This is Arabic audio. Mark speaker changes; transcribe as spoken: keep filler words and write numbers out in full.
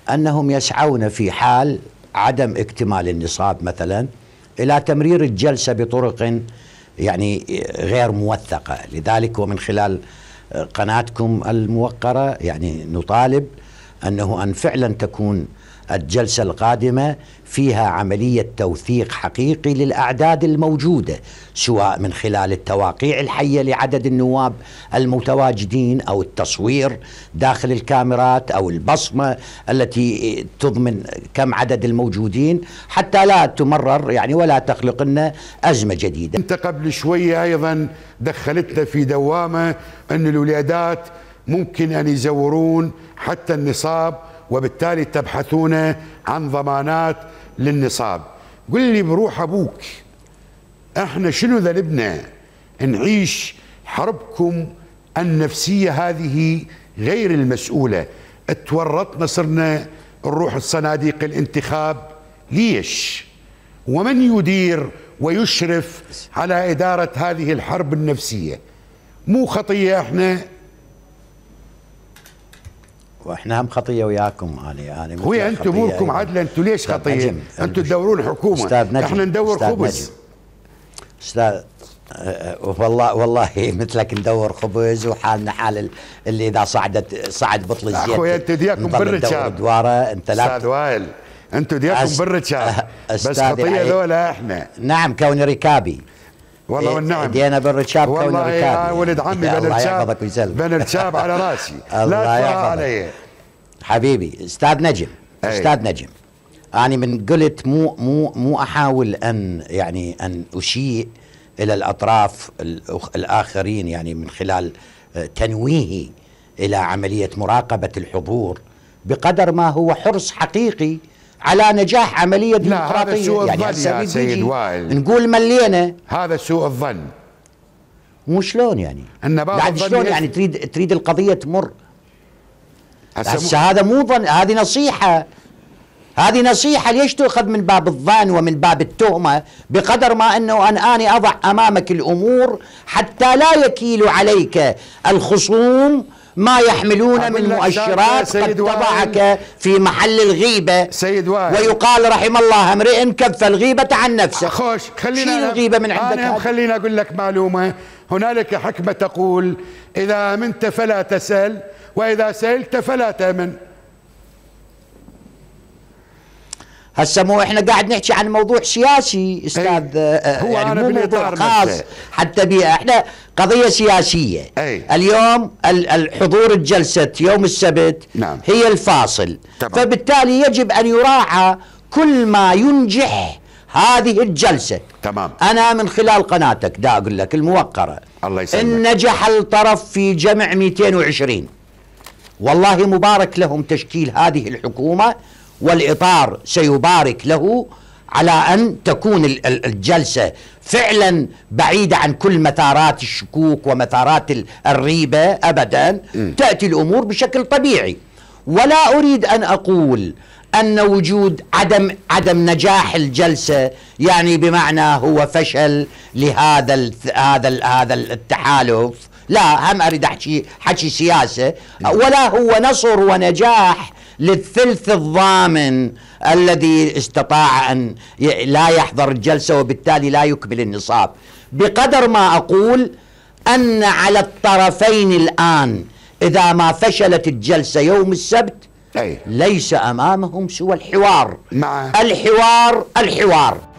Speaker 1: أنهم يسعون في حال عدم اكتمال النصاب مثلا إلى تمرير الجلسة بطرق يعني غير موثقة. لذلك ومن خلال قناتكم الموقرة يعني نطالب أنه أن فعلا تكون الجلسة القادمة فيها عملية توثيق حقيقي للأعداد الموجودة، سواء من خلال التواقيع الحية لعدد النواب المتواجدين أو التصوير داخل الكاميرات أو البصمة التي تضمن كم عدد الموجودين، حتى لا تمرر يعني ولا تخلق لنا أزمة جديدة.
Speaker 2: أنت قبل شوية أيضا دخلتنا في دوامة أن الولادات ممكن أن يزورون حتى النصاب، وبالتالي تبحثون عن ضمانات للنصاب. قل لي بروح أبوك، احنا شنو ذنبنا نعيش حربكم النفسية هذه غير المسؤولة؟ اتورطنا صرنا نروح الصناديق الانتخاب، ليش؟ ومن يدير ويشرف على إدارة هذه الحرب النفسية؟ مو خطية احنا؟
Speaker 1: واحنا هم خطيه وياكم. انا انا
Speaker 2: خويا انتم اموركم عدله، انتم ليش خطيه؟ انتم تدورون حكومه، احنا ندور خبز.
Speaker 1: استاذ أه والله والله مثلك ندور خبز، وحالنا حال اللي اذا صعدت صعد بطل الزيت.
Speaker 2: اخويا انتم دياكم بالرشاب
Speaker 1: دواره. انت لا
Speaker 2: استاذ وائل، انتم دياكم بالرشاب، بس خطيه ذولا احنا.
Speaker 1: نعم كوني ركابي
Speaker 2: والله والنعم
Speaker 1: دينا بالرشاب كوني
Speaker 2: والله
Speaker 1: ركابي.
Speaker 2: يا ولد عمي بالرشاب بالرشاب على راسي. لا تفرح علي
Speaker 1: حبيبي. استاذ نجم أي. استاذ نجم، أنا من قلت مو مو مو احاول ان يعني ان اشيء الى الاطراف الاخرين يعني من خلال تنويهي الى عمليه مراقبه الحضور، بقدر ما هو حرص حقيقي على نجاح عمليه ديمقراطيه.
Speaker 2: هذا سوء
Speaker 1: يعني
Speaker 2: الظن يا سيد وائل،
Speaker 1: نقول ملينا.
Speaker 2: هذا سوء الظن.
Speaker 1: مو شلون يعني؟
Speaker 2: ان بعض
Speaker 1: شلون يعني تريد تريد القضيه تمر؟ هسه هذا مو ظن، هذه نصيحة. هذه نصيحة ليش تؤخذ من باب الظن ومن باب التهمة، بقدر ما أنه أن أنا أضع أمامك الأمور حتى لا يكيل عليك الخصوم ما يحملون من مؤشرات قد تضعك في محل الغيبة.
Speaker 2: سيد وائل،
Speaker 1: ويقال رحم الله امرئ كف الغيبة عن نفسه.
Speaker 2: خوش خلينا
Speaker 1: شيل الغيبة من عندك.
Speaker 2: أنا خليني أقول لك معلومة. هنالك حكمة تقول إذا أمنت فلا تسأل، وإذا سألت فلا تأمن.
Speaker 1: هسه مو احنا قاعد نحكي عن موضوع سياسي استاذ.
Speaker 2: أي. هو
Speaker 1: يعني
Speaker 2: أنا
Speaker 1: مو موضوع خاص
Speaker 2: نفسه.
Speaker 1: حتى بي احنا قضية سياسية.
Speaker 2: أي.
Speaker 1: اليوم الحضور الجلسة يوم السبت
Speaker 2: نعم.
Speaker 1: هي الفاصل.
Speaker 2: طبعا.
Speaker 1: فبالتالي يجب ان يراعى كل ما ينجح هذه الجلسة.
Speaker 2: تمام.
Speaker 1: انا من خلال قناتك دا اقول لك الموقرة،
Speaker 2: الله يسلمك،
Speaker 1: ان نجح الطرف في جمع مئتين وعشرين والله مبارك لهم تشكيل هذه الحكومة، والإطار سيبارك له على أن تكون الجلسة فعلا بعيدة عن كل مثارات الشكوك ومثارات الريبة أبدا. م. تأتي الأمور بشكل طبيعي. ولا أريد أن أقول أن وجود عدم عدم نجاح الجلسة يعني بمعنى هو فشل لهذا هذا هذا التحالف. لا، هم أريد أحكي حكي سياسة. ولا هو نصر ونجاح للثلث الضامن الذي استطاع أن لا يحضر الجلسة وبالتالي لا يكمل النصاب، بقدر ما أقول أن على الطرفين الآن إذا ما فشلت الجلسة يوم السبت
Speaker 2: أي.
Speaker 1: ليس أمامهم سوى الحوار.
Speaker 2: مع
Speaker 1: الحوار الحوار